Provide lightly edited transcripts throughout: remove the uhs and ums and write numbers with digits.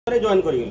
Join कर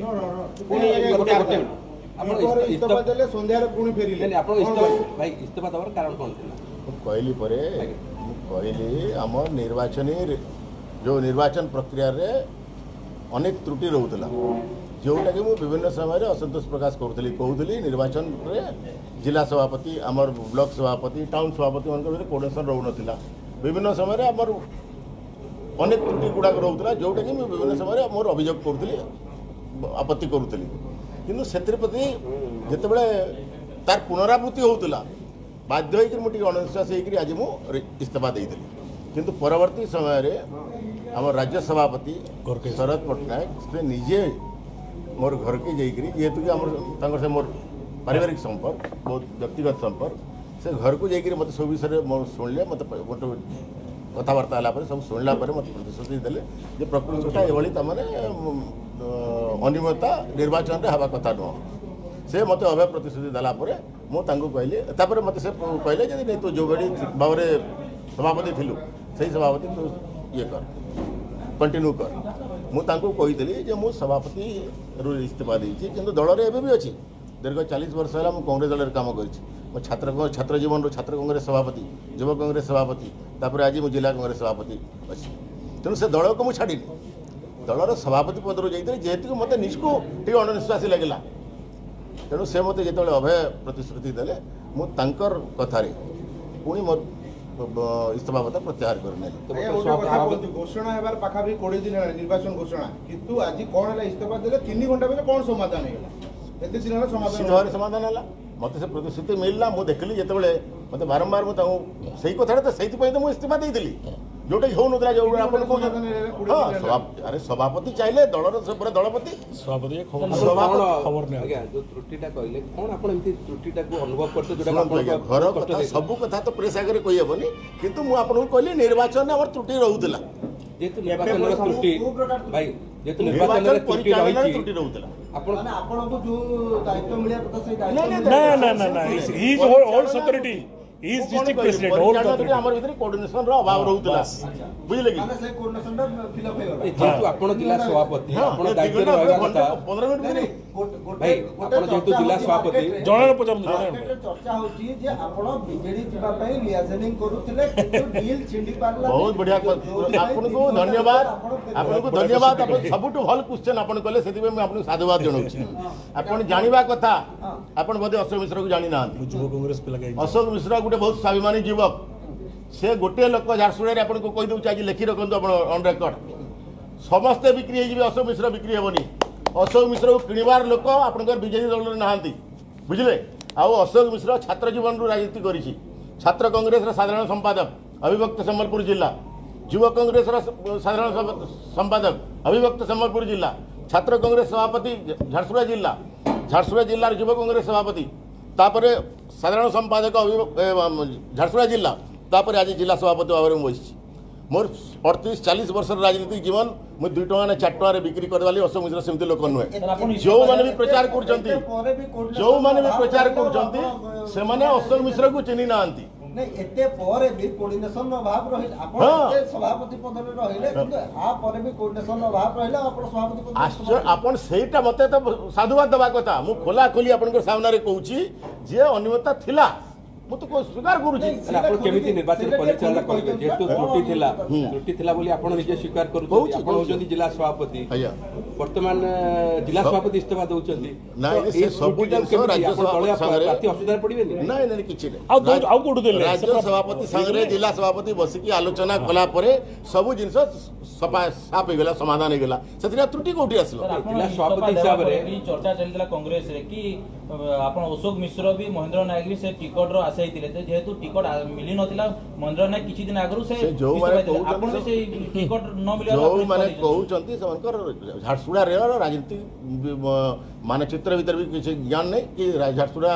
इस्तीफा देले संध्यारे पुणी फेरिले आपण इस्तीफा भाई इस्तीफा दबार कारण कौन थिला कहली परे कहली आम निर्वाचन जो निर्वाचन प्रक्रिया रे अनेक त्रुटि रोला जोटा कि मुझे विभिन्न समय असंतोष प्रकाश करूली कहूली निर्वाचन रे जिला सभापति आमर ब्लॉक सभापति टाउन सभापति मान कोऑर्डिनेशन रोना विभिन्न समय आमर अनेक त्रुटि गुड़ाक रोला जोटा कि विभिन्न समय मोर अभियोग करूली आपत्ति करूली किंतु से प्रति जिते तार पुनरावृत्ति होता बाध्य होकर अणविश्वास होकर आज मुझे इस्तीफा देती किंतु परवर्ती समय आम राज्य सभापति शरद पट्टनायक से निजे मोर घर के जाकरी जेहेतु कि से मोर पारिवारिक संपर्क बहुत व्यक्तिगत संपर्क से घर को जाकरी मत सब विषय शुणिले मत गोटे कथबार्ता है सब शुणला मत प्रतिश्रुति देले जे प्रकृति ये तमें अनियमितता निर्वाचन में हवा कथा नुह से मत अभय प्रतिश्रुति देलापर मुझे कहली मत से कहले नहीं तू जो भाई भाव में सभापति थिलु से सभापति तू ये कर कंटिन्यू कर मुझे मु सभापति इस्तीफा देती कि दल में भी अच्छी दीर्घ 40 वर्ष है कांग्रेस दल काम कर छात्र जीवन छात्र कांग्रेस सभापति युवा कांग्रेस सभापति तापर आज मुझे जिला कांग्रेस सभापति अच्छी तेणु से दल को मुझे छाड़ी दलर सभापति पद जाते जेहेतु मत निजको टे अणनिश्वासी लगे तेणु से मत जो अभय प्रतिश्रुति देले मुझे कथार पुणी मोर इस्तीफा पत्र प्रत्याहार कर घोषणा हेबार पाखापाखि 20 दिन निर्वाचन घोषणा किंतु आज कौन है इस्तीफा देले 3 घंटा में कौन समाधान है एते दिन समाधान समाधान है मत से प्रतिश्रुति मिलला मुझे देखली जो मत बारंबार मुझे से कथा तो मुझे इस्तीफा देती जोटा हो ना जो अरे सभापति चाहिए दलर पूरा दलपति सभापति जो त्रुटिटा कहले कोन आपण एमती त्रुटिटा को अनुभव करते जोटा घर कथा सब कथा तो प्रेस आगे कहि हेबनी किंतु मु आपन कहली निर्वाचन में हमर त्रुटि रहउतला जेतु निर्वाचन त्रुटि भाई जेतु निर्वाचन त्रुटि रहउतला आपण आपण को जो दायित्व मिलिया पता से दायित्व ना ही इज ऑल सिक्योरिटी इज डिस्ट्रिक्ट प्रेसिडेंट ऑल हमर भीतर कोऑर्डिनेशन रो अभाव रहउतला बुझले कि माने से कोऑर्डिनेशन दा फिल अप होइला जेतु आपण जिला सभापति आपण दायित्व रे रहबा कथा 15 मिनिट भाई आपण जेतु जिला सभापति जणन पचम चर्चा होची जे आपण बीजेडी जिबा पई लियाजनिंग करूथिले किंतु डील छिंडी पारला बहुत बढ़िया आपन को धन्यवाद अपन सबुठ भल क्वेश्चन अपन कले सेति में आपन साधुवाद जणौछि अपन जानिबा कथा अपन बदे अशोक मिश्र को जानि ना युवा कांग्रेस पे लगे अशोक मिश्र गोटे बहुत स्वाभिमानी युवक से गोटे लोक झारसुड़ा आपन को कहि दउ आज लिखि रखंतु अपन ऑन रिकॉर्ड समस्ते बिक्री हो अशोक मिश्र बिक्री हेबनी अशोक मिश्र को किणवार लोक आपनकर बीजेपी दल नहांती बुझले आउ अशोक मिश्र छात्र जीवन राजनीति करिछि छात्र कांग्रेस साधारण संपादक अविभक्त सम्बलपुर जिला युवा कांग्रेस साधारण संपादक अविभक्त सम्बलपुर जिला छात्र कांग्रेस सभापति झारसुड़ा जिला युवा कांग्रेस सभापति तापरे साधारण संपादक झारसुड़ा जिला तापर आज जिला सभापति भाव में बसी मोर 38-40 वर्ष राजनीतिक जीवन मुझे 2 टଙ୍କା 4 टଙ୍କା बिक्री करवाली अशोक मिश्र सेमती लोक नुहे जो मैंने भी प्रचार कर अशोक मिश्र को चिन्ह ना एते परे भी कोऑर्डिनेशन अभाव रहिल आपण एते सभापति पद रे रहिले किंतु आ परे भी कोऑर्डिनेशन अभाव रहिले आपण सभापति पद आश्चर्य आपण सेटा मते तो साधुवाद दबा कथा मु खोला खोली आपण सामने रे कहूची जे अनियमितता थिला मु तो स्वीकार करूची आपण केमिति निर्वाचन परिचालन करिवे जेतु त्रुटि थिला बोली आपण निजे स्वीकार करूची आपण होजंती जिला सभापति वर्तमान जिला सभापति इस्तीफा दउचंती नाही से सब जन राज्य सभापति संगे पार्टी असुविधा पड़िबेनी नहीं किछि नहीं आउ कोडु देले राज्य सभापति संगे जिला सभापति बसी की आलोचना कला परे सब जिंस सफा साफ गेला समाधान गेला सेतिरा त्रुटि कोठी आसलो जिला सभापति हिसाब रे चर्चा चलतला कांग्रेस रे कि आपण अशोक मिश्र भी महेंद्र नायक भी से टिकट रो आसे हितिले जेहेतु टिकट मिली नथिला महेंद्र नायक किछि दिन आगरु से जो माने आपण से टिकट न मिलिया जो माने कहउचंती सबनकर झारसुड़ा रे राजनीति मानचित्र भीतर भी किछि ज्ञान नहीं कि झारसुड़ा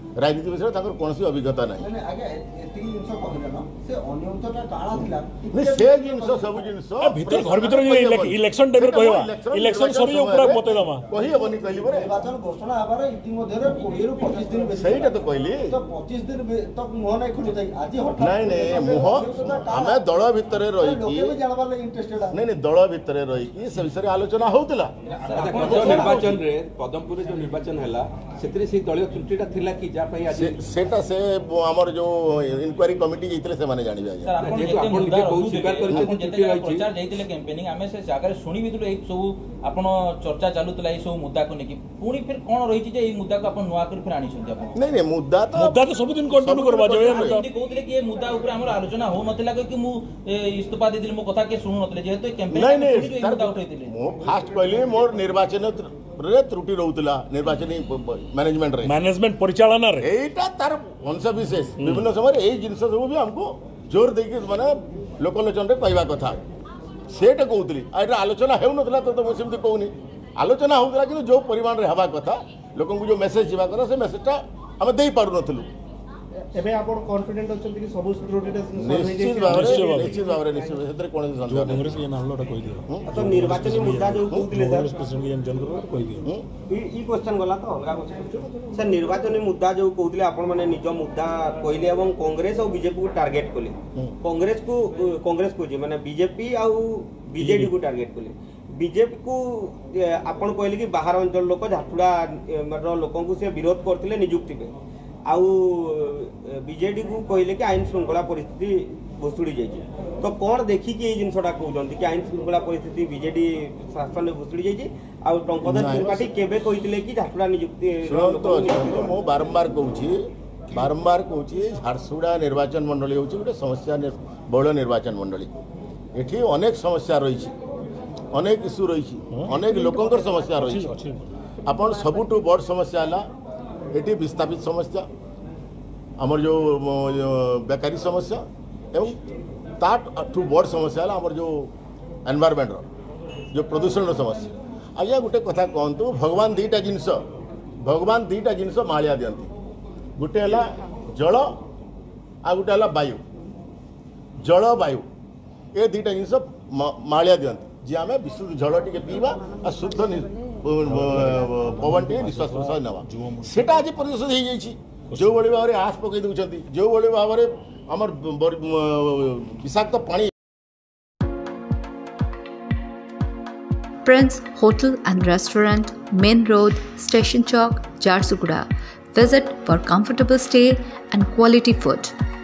राजनीति विषय ताकर कोनसी अभिज्ञता नाही ମାନେ ଆଜ୍ଞା ଏତିକି ଜିନିଷ କହିଲେ ନା ସେ ଅନିୟମିତଟା କାଣା ଥିଲା नहीं से जिनस सब जिनस भीतर घर भीतर इलेक्शन टाइम कहवा इलेक्शन सरी पूरा बतै दमा कहि हेबनी कहली बरे ନିର୍ବାଚନ ଘୋଷଣା ହେବାର ଇତିମଧ୍ୟରେ 20 ରୁ 25 ଦିନ ବେଶୀ ସେଇଟା ତ କହିଲି ତ 25 ଦିନ ତକ ମୁହଁ ନାହିଁ ଖୋଲିଥାଏ ଆଜି ହଠାତ୍ ନାଇଁ ନାଇଁ ମୁହ ଆମେ ଦଳ ଭିତରେ ରହି ଲୋକେ ବି ଜାଣବାର ଲାଗି ଇଣ୍ଟରେଷ୍ଟେଡ ନାଇଁ ନାଇଁ ଦଳ ଭିତରେ ରହି କି ସେ ବିଷୟରେ ଆଲୋଚନା ହଉଥିଲା ଯୋଉ ନିର୍ବାଚନରେ ପଦମପୁରରେ ଯୋଉ ନିର୍ବାଚନ ହେଲା ସେଥିରେ ସେଇ ଦଳୀୟ ତ୍ରୁଟିଟା ଥିଲା କି ଯା ପାଇଁ ଆଜି ସେଟା ସେ ଆମର ଯୋଉ ଇନକ୍ୱାରି କମିଟି ଯାଇଥିଲେ ସେମାନେ ଜାଣିବେ ଆଜ୍ଞା ସାର୍ ଆପଣ ଯେହେତୁ ଯେତେ ଆପଣ ମୁଦ୍ଦା ନିଜେ ବହୁତ ରହୁଥିବେ, ସ୍ୱୀକାର କରିଛନ୍ତି ଆପଣ ତ୍ରୁଟି ଯେତେ ରହିଛି। ପ୍ରଚାର ଯାଇଥିଲେ କ୍ୟାମ୍ପେନିଂ ଆମେ ସେ ଜାଗାରେ ଶୁଣି ବି ଏଇ ସବୁ ଆପଣ ଚର୍ଚ୍ଚା ଚାଲୁଥିଲା ଏଇ ସବୁ ମୁଦ୍ଦାକୁ ନେଇକି ପୁଣି ଫେର କଣ ରହିଛି ଯେ ଏଇ ମୁଦ୍ଦାକୁ ଆପଣ ନୂଆ କରି ଫେର ଆଣିଛନ୍ତି ଆପଣ ନାଇଁ ନାଇଁ ମୁଦ୍ଦା ତ ସବୁଦିନ କଣ୍ଟିନ୍ୟू करबा जो ଏମିତି କହୁଥିଲେ କି ଏ ମୁଦ୍ଦା ଉପରେ ଆମର ଆଲୋଚନା ହଉନଥିଲା କି ମୁଁ ଇସ୍ତଫା ଦେଇଥିଲି ମୋ କଥା କିଏ ଶୁଣୁନଥିଲେ ଯେହେତୁ କ୍ୟାମ୍ପେନିଂ ନାଇଁ ନାଇଁ ଏଇ ମୁଦ୍ଦା ଉଠେଇଥିଲେ ମୁଁ ଫାଷ୍ଟ କହିଲି ମୋର ନିର୍ବାଚନ ରେ त्रुटि रहउतला निर्वाचन मैनेजमेंट रे मैनेजमेंट परिचालन रे एटा तार अंश विशेष विभिन्न समय एई जिंस सब भी हमको जोर देके माने लोकलोचन रे कहबा कथा सेटा कहउतली एटा आलोचना हेउ नथला तो मु सेमति कहउनी आलोचना होउतला कि जो परिमाण रे हवा कथा लोकन को जो मैसेज जीवा कथा से मैसेजटा हम देई पारु नथलु एबे आपण कॉन्फिडेंट अछंती कि सब त्रुटिटा निश्चित भावरे सेतरे कोन संदेह कांग्रेस के नामलोटा कहि दियो तो निर्वाचन मुद्दा जो कहउतले सर प्रेसिडेंट के जन करो कहि दियो ई क्वेश्चन गला तो अलगा क्वेश्चन सर निर्वाचन मुद्दा जो कहउतले आपण माने निज मुद्दा कहले एवं कांग्रेस और बीजेपी को टारगेट कले कांग्रेस को जे माने बीजेपी और बीजेडी को टारगेट कले बीजेपी को आपण कहले कि बाहर अंचल लोक झाटुडा लोकन को से विरोध करथिले नियुक्ति पे आउ बीजेडी को कहले कि आईन श्रृंखला परिस्थिति भुसुड़ी जाइए तो कौन देखी कि जिनसटा कहते कि आईन श्रृंखला परिस्थिति बीजेडी शासन में भुसुड़ी जाइए आउ टंकधर त्रिपाठी केबे कहितले कि झाटुडा नियुक्ति मो बारंबार कहूची झारसुगुड़ा निर्वाचन मंडली होची गोटे समस्या बहुल निर्वाचन मंडली एठी अनेक समस्या रही अनेक इश्यू रही अनेक लोकंकर समस्या रही अपन सबुठु बड़ समस्या है ये विस्थापित समस्या आमर जो बेकारी समस्या एवं ताठू बड़ समस्या है आमर जो एनवायरमेंट जो प्रदूषण समस्या आज्ञा गोटे कथा कहतु भगवान दीटा जिनस मालिया दियंती गोटे है जल आ गोटे है वायु जल वायु ये दीटा जिनस मालिया दियंती जी आम विशुद्ध जल टे पीवा आ शुद्ध पवन टे निश्वास प्रश्वास नवा सेटा आज परिशोध हो जाइए जो भाई भाव में आस पकई दौरान जो भाई भाव में आमर विषाक्त पानी Prince Hotel and Restaurant, Main Road, Station Chalk, Jharsuguda. Visit for comfortable stay and quality food.